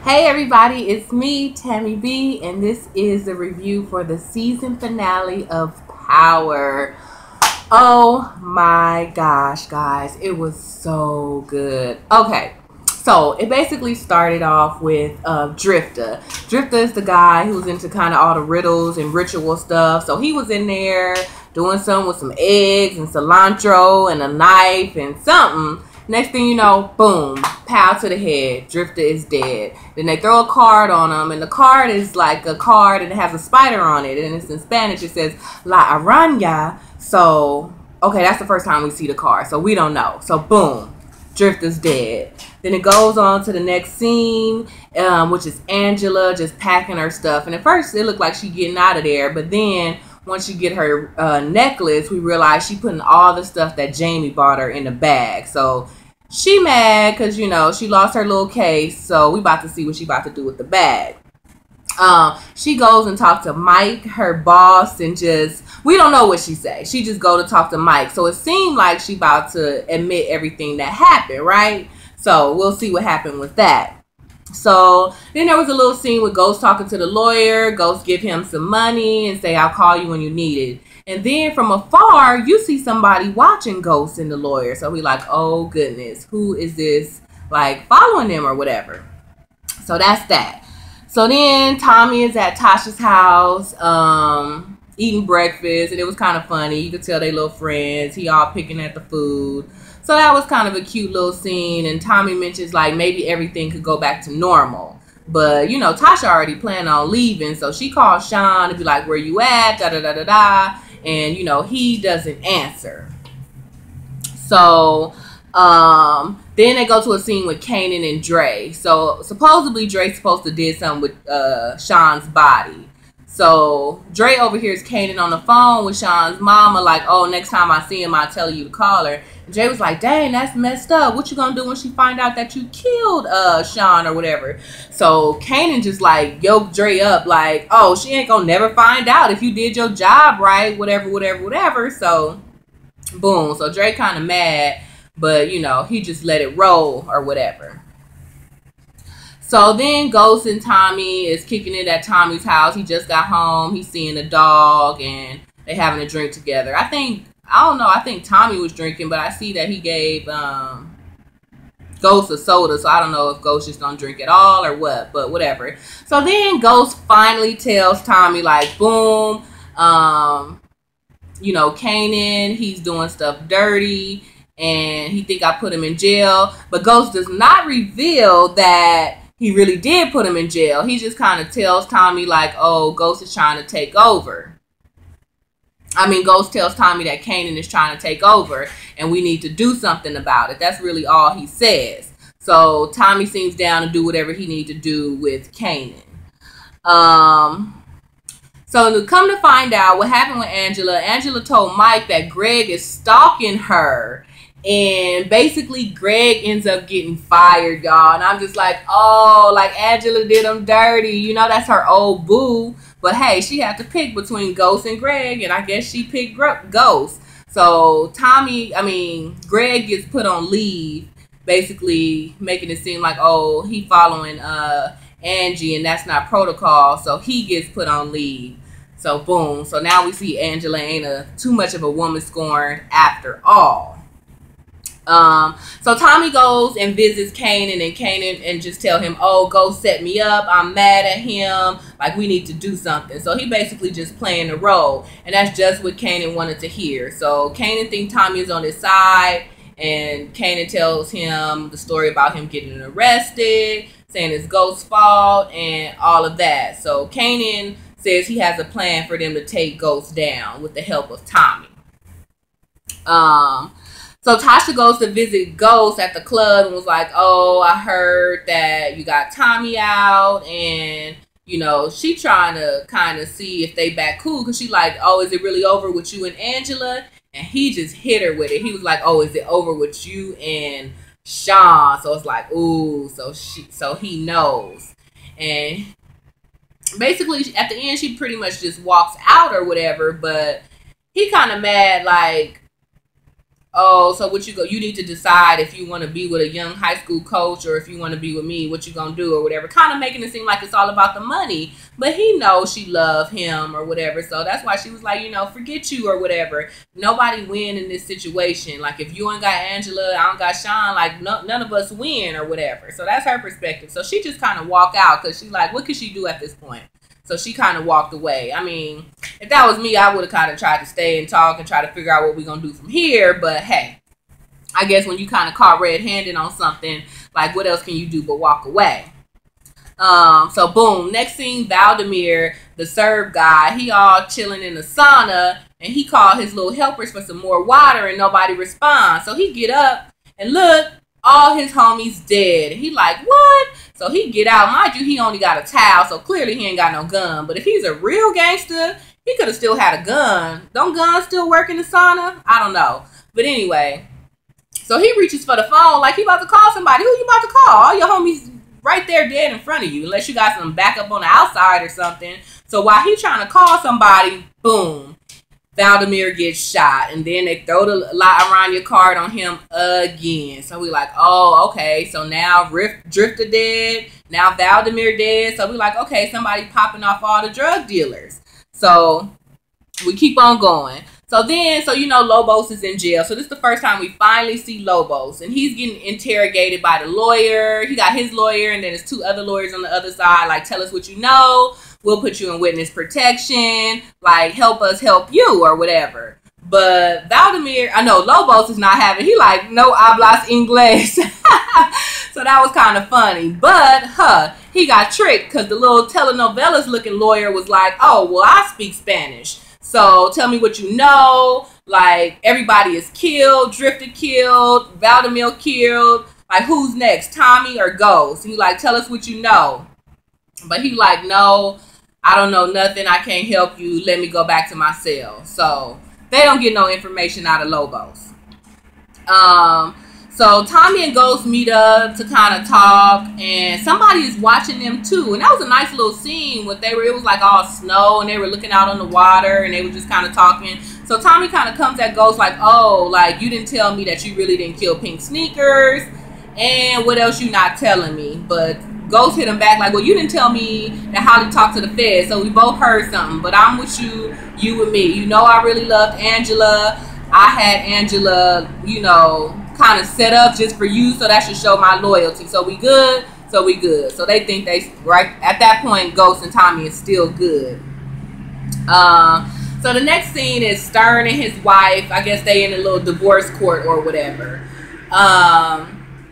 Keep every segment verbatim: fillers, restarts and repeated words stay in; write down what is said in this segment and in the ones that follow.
Hey everybody, it's me, Tammy B, and this is the review for the season finale of Power. Oh my gosh, guys, it was so good. Okay, so it basically started off with uh, Drifter. Drifter is the guy who's into kind of all the riddles and ritual stuff. So he was in there doing something with some eggs and cilantro and a knife and something. Next thing you know, boom, pow to the head. Drifter is dead. Then they throw a card on him, and the card is like a card and it has a spider on it. And it's in Spanish. It says La Araña. So, okay, that's the first time we see the card. So we don't know. So, boom, Drifter's dead. Then it goes on to the next scene, um, which is Angela just packing her stuff. And at first, it looked like she getting out of there. But then, once she get her uh, necklace, we realize she putting all the stuff that Jamie bought her in the bag. So she mad because, you know, she lost her little case. So we about to see what she about to do with the bag. Um, she goes and talks to Mike, her boss, and just, we don't know what she say. She just go to talk to Mike. So it seemed like she about to admit everything that happened, right? So we'll see what happened with that. So then there was a little scene with Ghost talking to the lawyer. Ghost give him some money and say, I'll call you when you need it. And then from afar, you see somebody watching Ghost and the lawyer. So we like, oh goodness, who is this like following them or whatever? So that's that. So then Tommy is at Tasha's house, um, eating breakfast. And it was kind of funny. You could tell they little friends. He all picking at the food. So that was kind of a cute little scene. And Tommy mentions like maybe everything could go back to normal. But, you know, Tasha already planned on leaving. So she calls Sean to be like, where you at? Da da da da da. And, you know, he doesn't answer. So um, then they go to a scene with Kanan and Dre. So supposedly Dre's supposed to did something with uh, Sean's body. So Dre overhears Kanan on the phone with Sean's mama like, oh, next time I see him, I'll tell you to call her. And Dre was like, dang, that's messed up. What you gonna do when she find out that you killed uh, Sean or whatever? So Kanan just like yoked Dre up like, oh, she ain't gonna never find out if you did your job right, whatever, whatever, whatever. So boom. So Dre kind of mad, but, you know, he just let it roll or whatever. So then Ghost and Tommy is kicking it at Tommy's house. He just got home. He's seeing a dog and they having a drink together. I think, I don't know, I think Tommy was drinking, but I see that he gave um, Ghost a soda. So I don't know if Ghost just don't drink at all or what, but whatever. So then Ghost finally tells Tommy like, boom, um, you know, Kanan, he's doing stuff dirty and he think I put him in jail. But Ghost does not reveal that he really did put him in jail. He just kind of tells Tommy like, oh, Ghost is trying to take over. I mean, Ghost tells Tommy that Kanan is trying to take over and we need to do something about it. That's really all he says. So Tommy seems down to do whatever he needs to do with Kanan. Um, so to come to find out what happened with Angela, Angela told Mike that Greg is stalking her. And basically, Greg ends up getting fired, y'all. And I'm just like, oh, like Angela did him dirty. You know, that's her old boo. But hey, she had to pick between Ghost and Greg. And I guess she picked Ghost. So Tommy, I mean, Greg gets put on leave. Basically making it seem like, oh, he following uh, Angie. And that's not protocol. So he gets put on leave. So boom. So now we see Angela ain't a, too much of a woman scorned after all. Um, so Tommy goes and visits Kanan and Kanan and just tell him, oh, Ghost set me up. I'm mad at him. Like, we need to do something. So he basically just playing the role. And that's just what Kanan wanted to hear. So Kanan thinks Tommy is on his side. And Kanan tells him the story about him getting arrested, saying it's Ghost's fault and all of that. So Kanan says he has a plan for them to take Ghost down with the help of Tommy. Um... So Tasha goes to visit Ghost at the club and was like, oh, I heard that you got Tommy out. And, you know, she trying to kind of see if they back cool. Because she like, oh, is it really over with you and Angela? And he just hit her with it. He was like, oh, is it over with you and Sean? So it's like, ooh, so she, so he knows. And basically, at the end, she pretty much just walks out or whatever. But he kind of mad like, oh, so what you go, you need to decide if you want to be with a young high school coach or if you want to be with me, what you gonna do or whatever. Kind of making it seem like it's all about the money. But he knows she loved him or whatever. So that's why she was like, you know, forget you or whatever. Nobody win in this situation. Like, if you ain't got Angela, I don't got Sean, like, no, none of us win or whatever. So that's her perspective. So she just kind of walk out because she like, what could she do at this point? So she kind of walked away. I mean, if that was me, I would have kind of tried to stay and talk and try to figure out what we're going to do from here. But hey, I guess when you kind of caught red-handed on something, like, what else can you do but walk away? Um, so boom, next scene, Valdemir, the Serb guy, he all chilling in the sauna, and he called his little helpers for some more water, and nobody responds. So he get up and look, all his homies dead. He like, what? So he get out. Mind you, he only got a towel, so clearly he ain't got no gun. But if he's a real gangster, he could have still had a gun. Don't guns still work in the sauna? I don't know. But anyway, so he reaches for the phone like he about to call somebody. Who you about to call? All your homies right there dead in front of you, unless you got some backup on the outside or something. So while he trying to call somebody, boom, Valdemir gets shot, and then they throw the La Aranya card on him again. So we like, oh, okay. So now Rift, Drifter dead. Now Valdemir dead. So we like, okay, somebody popping off all the drug dealers. So we keep on going. So then, so you know, Lobos is in jail. So this is the first time we finally see Lobos, and he's getting interrogated by the lawyer. He got his lawyer, and then there's two other lawyers on the other side. Like, tell us what you know. We'll put you in witness protection. Like, help us help you or whatever. But Valdemir, I know Lobos is not having. He like, no hablas inglés. So that was kind of funny. But, huh, he got tricked because the little telenovelas looking lawyer was like, oh, well, I speak Spanish. So tell me what you know. Like, everybody is killed, Drifter killed, Valdemir killed. Like, who's next, Tommy or Ghost? He like, tell us what you know. But he like, no, I don't know nothing. I can't help you. Let me go back to my cell. So they don't get no information out of Lobos. Um, so Tommy and Ghost meet up to kind of talk, and somebody is watching them too. And that was a nice little scene where they were, it was like all snow, and they were looking out on the water, and they were just kind of talking. So Tommy kind of comes at Ghost like, oh, like, you didn't tell me that you really didn't kill Pink Sneakers, and what else you not telling me? But Ghost hit him back like, well, you didn't tell me that Holly talked to the feds, so we both heard something, but I'm with you, you with me. You know I really loved Angela. I had Angela, you know, kind of set up just for you, so that should show my loyalty. So we good, so we good. So they think they, right at that point, Ghost and Tommy is still good. Um, so the next scene is Stern and his wife. I guess they in a little divorce court or whatever. Um...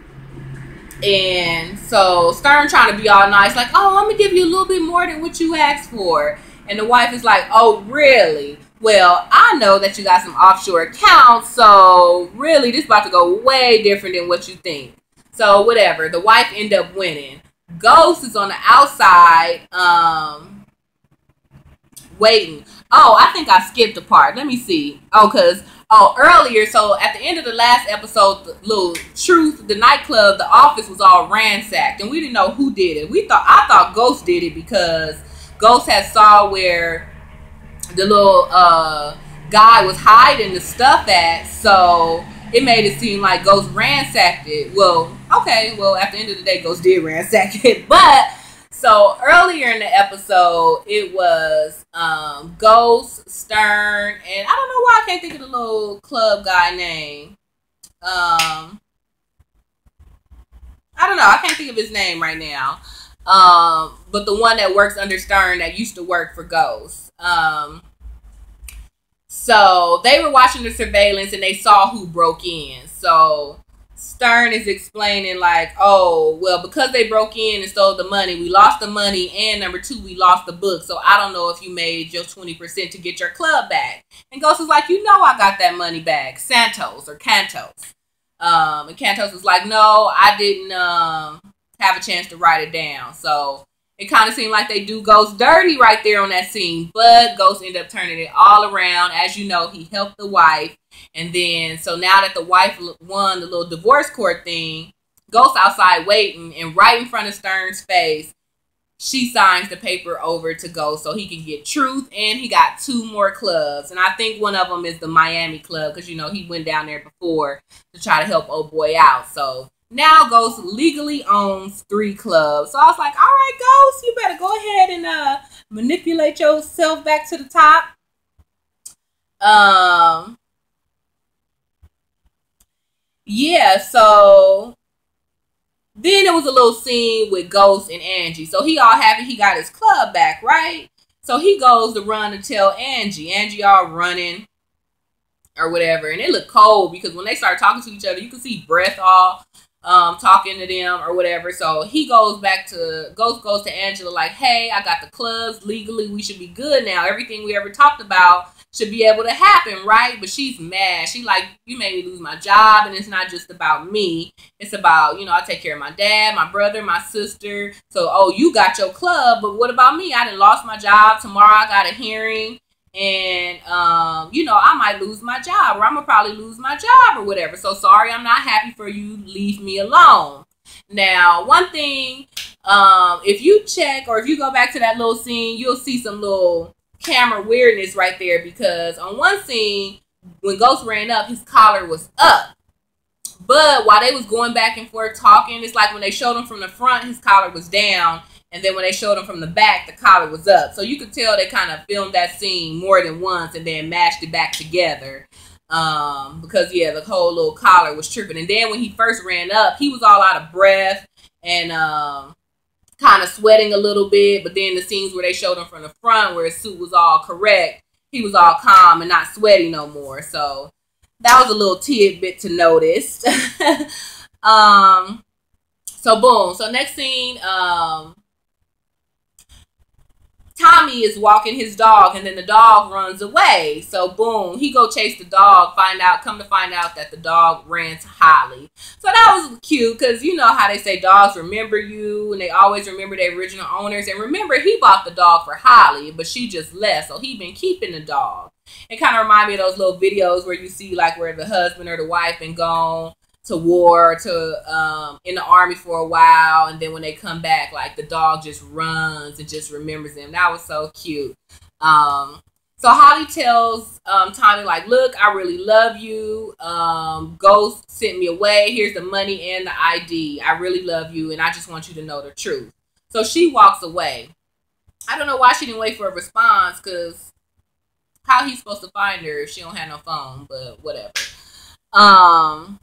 And so Stern trying to be all nice, like, oh, I'm going to give you a little bit more than what you asked for. And the wife is like, oh, really? Well, I know that you got some offshore accounts, so really this about to go way different than what you think. So whatever, the wife end up winning. Ghost is on the outside um, waiting. Oh, I think I skipped a part. Let me see. Oh, because... Oh, earlier, so at the end of the last episode, the little Truth, the nightclub, the office was all ransacked, and we didn't know who did it. We thought, I thought Ghost did it because Ghost had saw where the little uh, guy was hiding the stuff at, so it made it seem like Ghost ransacked it. Well, okay, well, at the end of the day, Ghost did ransack it, but... So earlier in the episode, it was um, Ghost, Stern, and I don't know why I can't think of the little club guy name. Um, I don't know. I can't think of his name right now. Um, but the one that works under Stern that used to work for Ghost. Um, so they were watching the surveillance and they saw who broke in. So Stern is explaining like, oh, well, because they broke in and stole the money, we lost the money, and number two, we lost the book. So I don't know if you made your twenty percent to get your club back. And Ghost is like, you know I got that money back. Santos or Cantos. Um, and Cantos was like, no, I didn't um, have a chance to write it down. So it kind of seemed like they do Ghost dirty right there on that scene. But Ghost ended up turning it all around. As you know, he helped the wife. And then, so now that the wife won the little divorce court thing, Ghost outside waiting, and right in front of Stern's face, she signs the paper over to Ghost so he can get Truth, and he got two more clubs. And I think one of them is the Miami club because, you know, he went down there before to try to help old boy out. So now Ghost legally owns three clubs. So I was like, all right, Ghost, you better go ahead and uh, manipulate yourself back to the top. Um, yeah, so then it was a little scene with Ghost and Angie. So he all happy he got his club back, right? So he goes to run and tell Angie. Angie all running or whatever. And it looked cold because when they started talking to each other, you could see breath all um, talking to them or whatever. So he goes back to, Ghost goes to Angela like, hey, I got the clubs legally. We should be good now. Everything we ever talked about should be able to happen, right? But she's mad. She like, you made me lose my job, and it's not just about me. It's about, you know, I take care of my dad, my brother, my sister. So, oh, you got your club, but what about me? I done lost my job. Tomorrow I got a hearing, and, um, you know, I might lose my job, or I'm gonna probably lose my job or whatever. So sorry, I'm not happy for you. Leave me alone. Now, one thing, um, if you check or if you go back to that little scene, you'll see some little camera weirdness right there, because on one scene when Ghost ran up, his collar was up, but while they was going back and forth talking, it's like when they showed him from the front, his collar was down, and then when they showed him from the back, the collar was up. So you could tell they kind of filmed that scene more than once and then mashed it back together, um because yeah, the whole little collar was tripping. And then when he first ran up, he was all out of breath and um kind of sweating a little bit, but then the scenes where they showed him from the front where his suit was all correct, he was all calm and not sweaty no more. So that was a little tidbit to notice. um so boom, so next scene, um Tommy is walking his dog, and then the dog runs away. So boom, he go chase the dog, find out, come to find out that the dog ran to Holly. So that was cute, because you know how they say dogs remember you, and they always remember their original owners. And remember, he bought the dog for Holly, but she just left, so he been keeping the dog. It kind of remind me of those little videos where you see like where the husband or the wife been gone to war, to um in the army for a while, and then when they come back, like the dog just runs and just remembers them. That was so cute. Um so Holly tells um Tommy like, look, I really love you. um Ghost sent me away. Here's the money and the I D. I really love you, and I just want you to know the truth. So she walks away. I don't know why she didn't wait for a response, because how he's supposed to find her if she don't have no phone, but whatever. um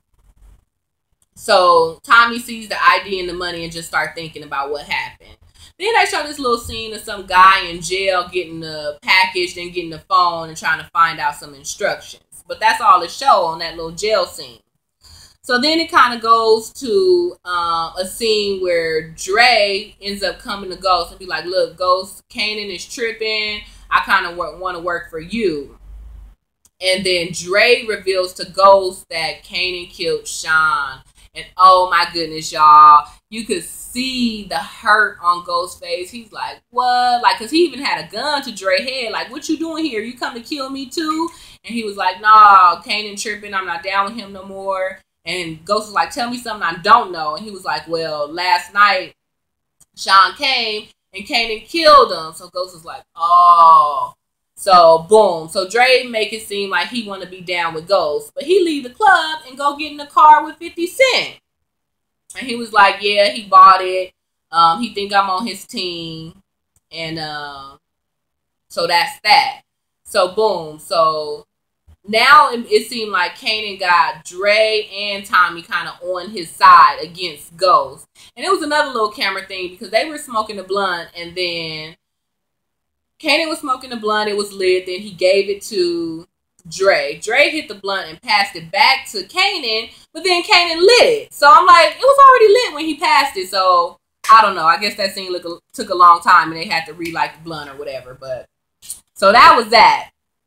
So Tommy sees the I D and the money and just start thinking about what happened. Then they show this little scene of some guy in jail getting the package, then getting the phone and trying to find out some instructions. But that's all it show on that little jail scene. So then it kind of goes to uh, a scene where Dre ends up coming to Ghost and be like, look, Ghost, Kanan is tripping. I kind of want to work for you. And then Dre reveals to Ghost that Kanan killed Sean. And oh my goodness, y'all, you could see the hurt on Ghost's face. He's like, what? Like, because he even had a gun to Dre's head. Like, what you doing here? You come to kill me too? And he was like, nah, Kanan tripping. I'm not down with him no more. And Ghost was like, tell me something I don't know. And he was like, well, last night Sean came and Kanan killed him. So Ghost was like, oh. So, boom. So, Dre make it seem like he want to be down with Ghost. But he leave the club and go get in the car with fifty Cent. And he was like, yeah, he bought it. Um, he think I'm on his team. And uh, so, that's that. So, boom. So, now it, it seemed like Kanan got Dre and Tommy kind of on his side against Ghost. And it was another little camera thing because they were smoking the blunt, and then Kanan was smoking the blunt. It was lit. Then he gave it to Dre. Dre hit the blunt and passed it back to Kanan, but then Kanan lit it. So I'm like, it was already lit when he passed it. So I don't know. I guess that scene look, took a long time and they had to relight the blunt or whatever. But so that was that.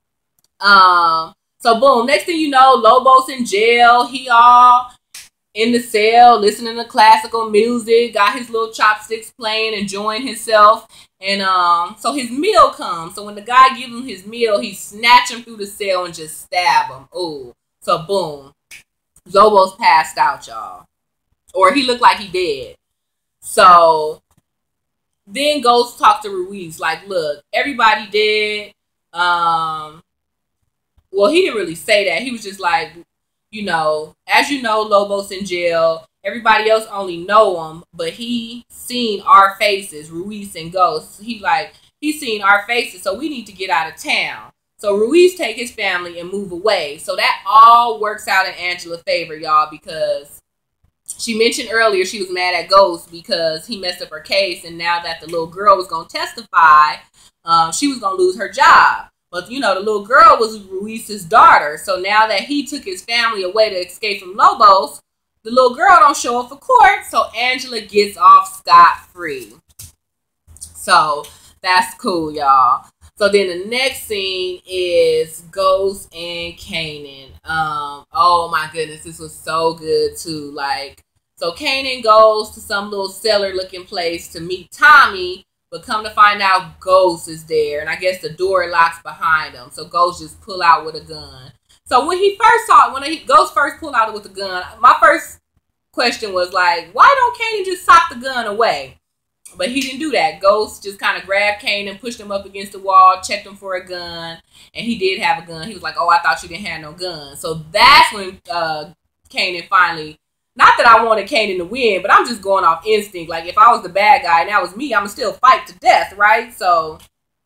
Um. So boom. Next thing you know, Lobo's in jail. He all in the cell listening to classical music. Got his little chopsticks playing, enjoying himself. And um, so his meal comes. So when the guy gives him his meal, he snatch him through the cell and just stab him. Ooh. So boom. Lobo's passed out, y'all. Or he looked like he did. So then Ghost talked to Ruiz, like, look, everybody dead. Um, well, he didn't really say that. He was just like, you know, as you know, Lobos in jail. Everybody else only know him, but he seen our faces, Ruiz and Ghost. He like, he seen our faces, so we need to get out of town. So Ruiz take his family and move away. So that all works out in Angela's favor, y'all, because she mentioned earlier she was mad at Ghost because he messed up her case, and now that the little girl was going to testify, um, she was going to lose her job. But, you know, the little girl was Ruiz's daughter. So now that he took his family away to escape from Lobos, the little girl don't show up for court. So Angela gets off scot-free. So that's cool, y'all. So then the next scene is Ghost and Kanan. Um, oh my goodness, this was so good too. Like, so Kanan goes to some little cellar looking place to meet Tommy. But come to find out, Ghost is there. And I guess the door locks behind him. So Ghost just pull out with a gun. So when he first saw it, when he, Ghost first pulled out with a gun, my first question was like, why don't Kanan just sock the gun away? But he didn't do that. Ghost just kind of grabbed Kanan, pushed him up against the wall, checked him for a gun. And he did have a gun. He was like, oh, I thought you didn't have no gun. So that's when uh, Kanan finally... Not that I wanted Kanan to win, but I'm just going off instinct. Like, if I was the bad guy and that was me, I'm going to still fight to death, right? So,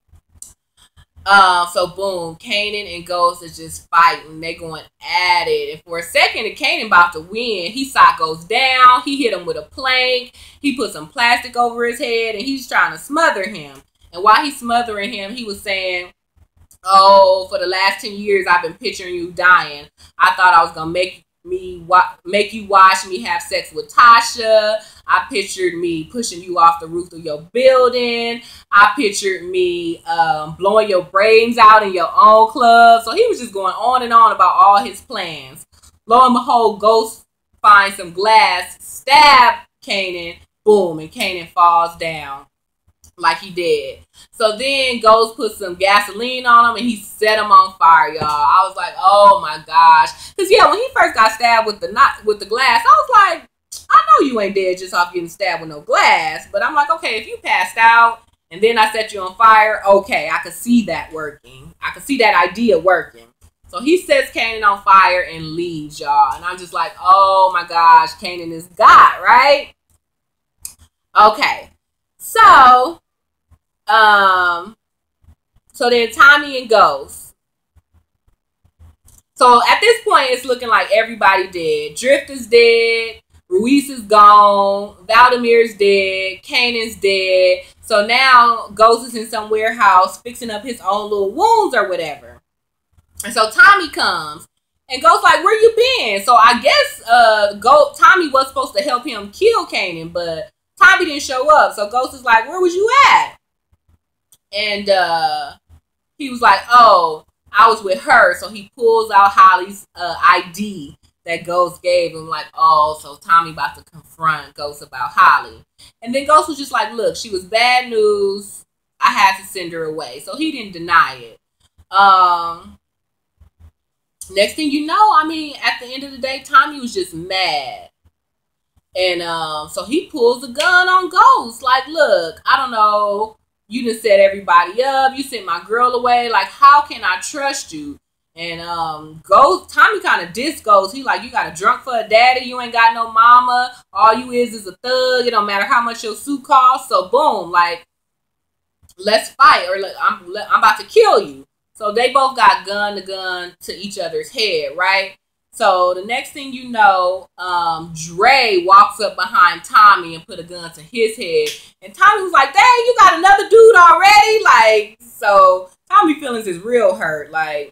uh, so boom, Kanan and Ghost is just fighting. They going at it. And for a second, Kanan about to win. He saw Ghost down. He hit him with a plank. He put some plastic over his head, and he's trying to smother him. And while he's smothering him, he was saying, oh, for the last ten years, I've been picturing you dying. I thought I was going to make me wa- make you watch me have sex with Tasha. I pictured me pushing you off the roof of your building. I pictured me um, blowing your brains out in your own club. So he was just going on and on about all his plans. Lo and behold, Ghost finds some glass, stab Kanan, boom, and Kanan falls down like he did. So then Ghost put some gasoline on him and he set him on fire, y'all. I was like, oh my gosh. Because yeah, when he first got stabbed with the not with the glass, I was like, I know you ain't dead just off getting stabbed with no glass. But I'm like, okay, if you passed out and then I set you on fire, okay, I could see that working. I could see that idea working. So he sets Kanan on fire and leaves, y'all. And I'm just like, oh my gosh, Kanan is God, right? Okay. So... Um, so then Tommy and Ghost. So at this point, it's looking like everybody dead. Drift is dead. Ruiz is gone. Valdemir's dead. Kanan's dead. So now Ghost is in some warehouse fixing up his own little wounds or whatever. And so Tommy comes. And Ghost like, where you been? So I guess uh, Go- Tommy was supposed to help him kill Kanan, but Tommy didn't show up. So Ghost is like, where was you at? And uh, he was like, oh, I was with her. So he pulls out Holly's uh, I D that Ghost gave him. Like, oh, so Tommy about to confront Ghost about Holly. And then Ghost was just like, look, she was bad news. I had to send her away. So he didn't deny it. Um, next thing you know, I mean, at the end of the day, Tommy was just mad. And um, so he pulls a gun on Ghost. Like, look, I don't know. You just set everybody up. You sent my girl away. Like, how can I trust you? And um, Ghost, Tommy kind of diss Ghost. He like, you got a drunk for a daddy. You ain't got no mama. All you is is a thug. It don't matter how much your suit costs. So boom, like, let's fight. Or like, I'm, I'm about to kill you. So they both got gun to gun to each other's head, right? So the next thing you know, um, Dre walks up behind Tommy and put a gun to his head. And Tommy was like, dang, you got another dude already? Like, so Tommy feelings is real hurt. Like,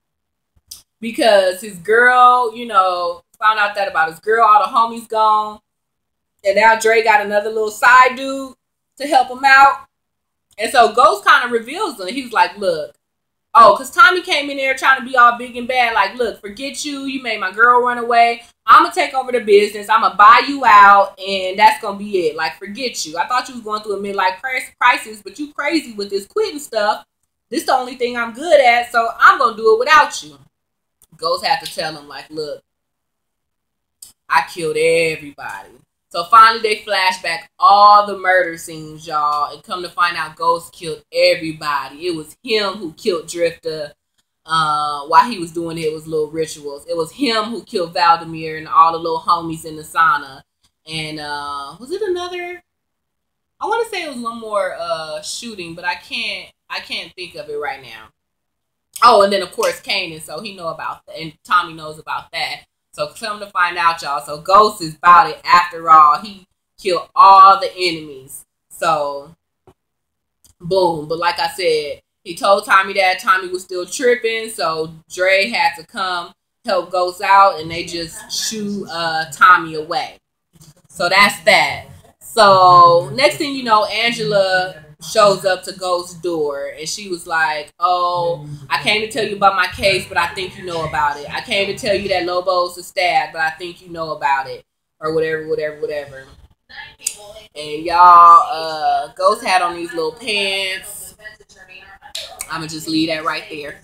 because his girl, you know, found out that about his girl, all the homies gone. And now Dre got another little side dude to help him out. And so Ghost kind of reveals him. He's like, look. Oh, because Tommy came in there trying to be all big and bad. Like, look, forget you. You made my girl run away. I'm going to take over the business. I'm going to buy you out. And that's going to be it. Like, forget you. I thought you was going through a midlife crisis, but you crazy with this quitting stuff. This is the only thing I'm good at. So I'm going to do it without you. Ghost had to tell him, like, look, I killed everybody. So finally they flash back all the murder scenes, y'all, and come to find out Ghost killed everybody. It was him who killed Drifter. Uh, while he was doing it, it was little rituals. It was him who killed Valdemir and all the little homies in the sauna. And uh, was it another? I want to say it was one more uh, shooting, but I can't. I can't think of it right now. Oh, and then of course Kanan, so he know about that, and Tommy knows about that. So come to find out, y'all. So Ghost is about it. After all, he killed all the enemies. So boom. But like I said, he told Tommy that Tommy was still tripping, so Dre had to come help Ghost out, and they just shoo uh, Tommy away. So that's that. So next thing you know, Angela shows up to Ghost's door, and she was like, oh, I came to tell you about my case, but I think you know about it. I came to tell you that Lobo's a stab, but I think you know about it. Or whatever, whatever, whatever. And y'all, uh, Ghost had on these little pants. I'm gonna just leave that right there.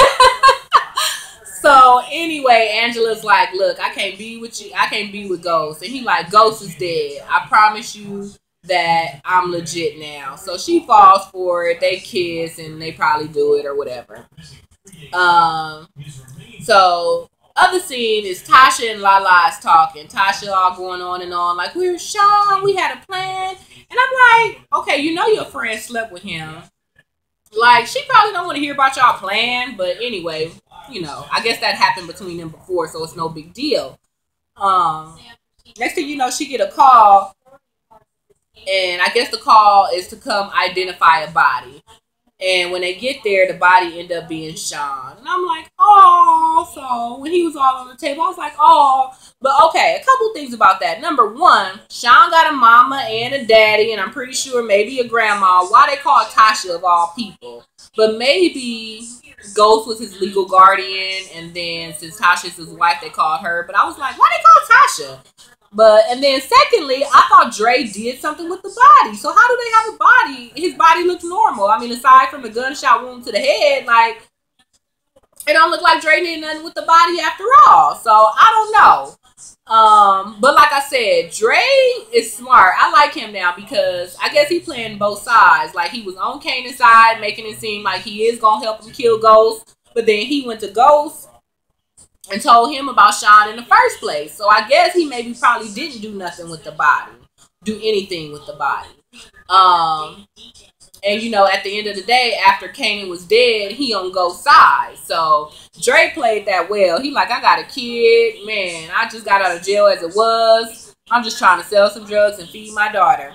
So anyway, Angela's like, look, I can't be with you. I can't be with Ghost. And he like, Ghost is dead. I promise you that I'm legit now. So she falls for it. They kiss and they probably do it or whatever. Um, so other scene is Tasha and Lala is talking. Tasha all going on and on like, we're Sean. We had a plan. And I'm like, okay, you know your friend slept with him. Like, she probably don't want to hear about y'all plan, but anyway, you know, I guess that happened between them before, so it's no big deal. Um, next thing you know, she get a call, and I guess the call is to come identify a body. And when they get there, the body end up being Sean. And I'm like, oh, so when he was all on the table, I was like, oh. But okay, a couple things about that. Number one, Sean got a mama and a daddy, and I'm pretty sure maybe a grandma. Why they call Tasha of all people? But maybe Ghost was his legal guardian, and then since Tasha's his wife, they called her. But I was like, why they call Tasha? But, and then secondly, I thought Dre did something with the body. So how do they have a body? His body looks normal. I mean, aside from the gunshot wound to the head, like, it don't look like Dre did nothing with the body after all. So I don't know. Um, but like I said, Dre is smart. I like him now because I guess he playing both sides. Like, he was on Kanan's side, making it seem like he is going to help him kill Ghost. But then he went to Ghost and told him about Sean in the first place. So I guess he maybe probably didn't do nothing with the body. Do anything with the body. Um, and, you know, at the end of the day, after Kanan was dead, he on Ghost's side. So Dre played that well. He like, I got a kid. Man, I just got out of jail as it was. I'm just trying to sell some drugs and feed my daughter.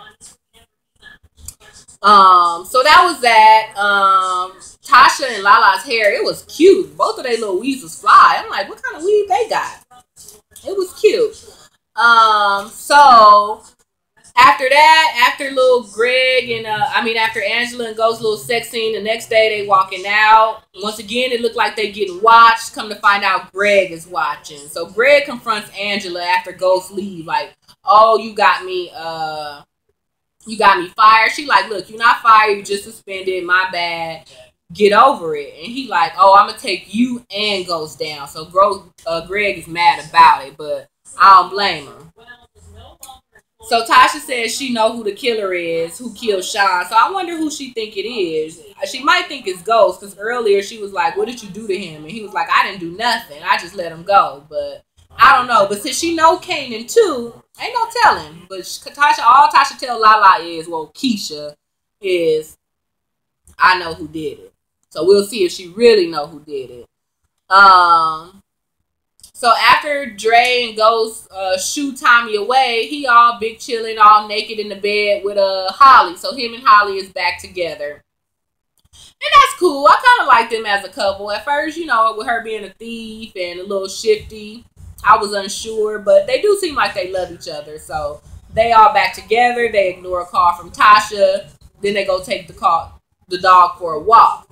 Um, so that was that. Um, Tasha and Lala's hair, it was cute. Both of their little weaves was fly. I'm like, what kind of weave they got? It was cute. Um, so after that, after little Greg and uh, I mean after Angela and Ghost's little sex scene, the next day they walking out. Once again, it looked like they getting watched. Come to find out, Greg is watching. So Greg confronts Angela after Ghost leave, like, oh, you got me, uh, you got me fired. She like, look, you're not fired, you just suspended. My bad. Get over it. And he like, oh, I'm gonna take you and Ghost down. So Gro uh, Greg is mad about it, but I don't blame him. So Tasha says she know who the killer is, who killed Sean. So I wonder who she think it is. She might think it's Ghost, because earlier she was like, what did you do to him? And he was like, I didn't do nothing. I just let him go. But I don't know. But since she know Kanan too, ain't no telling. But Tasha, all Tasha tell Lala is, well, Keisha is, I know who did it. So we'll see if she really know who did it. Um, so after Dre and Ghost uh, shoo Tommy away, he all big chilling, all naked in the bed with uh, Holly. So him and Holly is back together. And that's cool. I kind of like them as a couple. At first, you know, with her being a thief and a little shifty, I was unsure. But they do seem like they love each other. So they all back together. They ignore a call from Tasha. Then they go take the, call, the dog for a walk.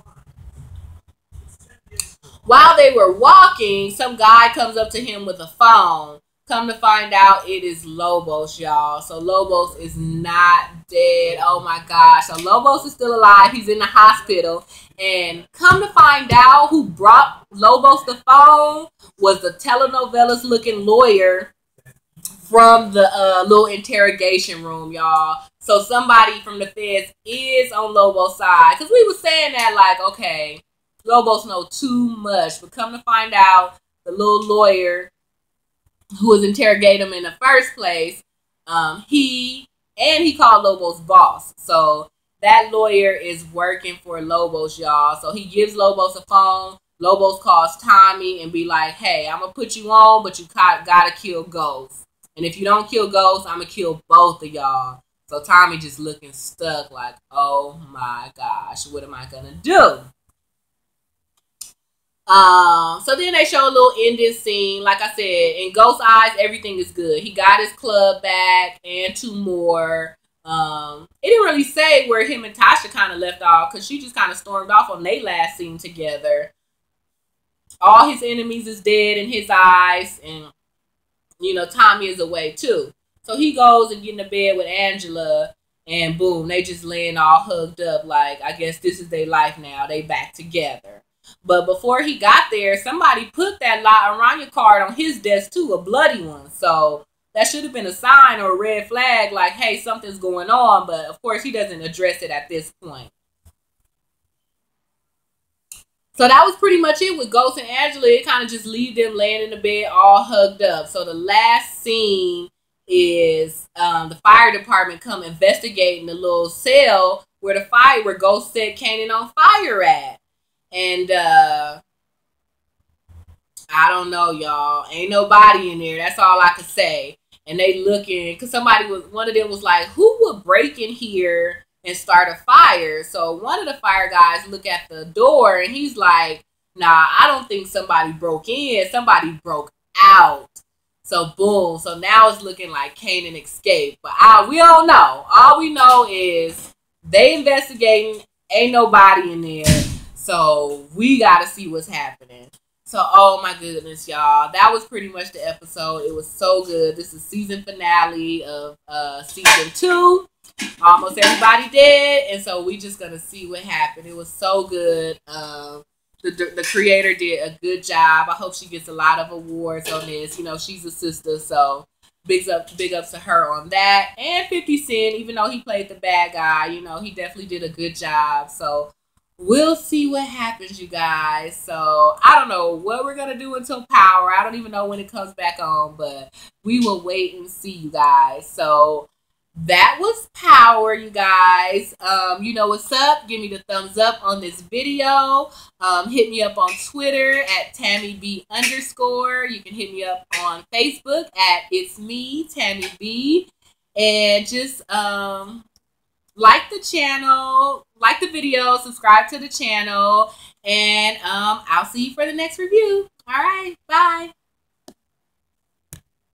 While they were walking, some guy comes up to him with a phone. Come to find out, it is Lobos, y'all. So Lobos is not dead. Oh my gosh. So Lobos is still alive. He's in the hospital. And come to find out, who brought Lobos the phone was the telenovelas looking lawyer from the uh, little interrogation room, y'all. So somebody from the feds is on Lobo's side. Because we were saying that, like, okay, Lobos know too much. But come to find out, the little lawyer who was interrogating him in the first place, um, he, and he called Lobos boss. So that lawyer is working for Lobos, y'all. So he gives Lobos a phone. Lobos calls Tommy and be like, hey, I'm going to put you on, but you got to kill Ghost. And if you don't kill Ghost, I'm going to kill both of y'all. So Tommy just looking stuck like, oh my gosh, what am I going to do? Um, so then they show a little ending scene. Like I said, in Ghost's eyes, everything is good. He got his club back and two more. Um, it didn't really say where him and Tasha kind of left off because she just kind of stormed off on their last scene together. All his enemies is dead in his eyes, and you know, Tommy is away too. So he goes and get in the bed with Angela, and boom, they just laying all hugged up like, I guess this is their life now. They back together. But before he got there, somebody put that La Aranya card on his desk too, a bloody one. So that should have been a sign or a red flag like, hey, something's going on. But of course, he doesn't address it at this point. So that was pretty much it with Ghost and Angela. It kind of just leave them laying in the bed all hugged up. So the last scene is um, the fire department come investigating the little cell where the fire, where Ghost set Kanan on fire at. And uh, I don't know, y'all. Ain't nobody in there. That's all I could say. And they looking, because somebody was, one of them was like, who would break in here and start a fire? So one of the fire guys look at the door and he's like, nah, I don't think somebody broke in. Somebody broke out. So boom. So now it's looking like Kanan escaped. But I, we don't know. All we know is they investigating. Ain't nobody in there. So we got to see what's happening. So, oh my goodness, y'all. That was pretty much the episode. It was so good. This is season finale of uh, season two. Almost everybody dead. And so we just going to see what happened. It was so good. Um, the, the creator did a good job. I hope she gets a lot of awards on this. You know, she's a sister. So big, up, big ups to her on that. And fifty Cent, even though he played the bad guy, you know, he definitely did a good job. So we'll see what happens, you guys. So, I don't know what we're going to do until Power. I don't even know when it comes back on, but we will wait and see, you guys. So, that was Power, you guys. Um, you know what's up. Give me the thumbs up on this video. Um, hit me up on Twitter at Tammy B underscore. You can hit me up on Facebook at It's Me, Tammy B. And just, um... like the channel, like the video, subscribe to the channel, and um, I'll see you for the next review. All right, bye.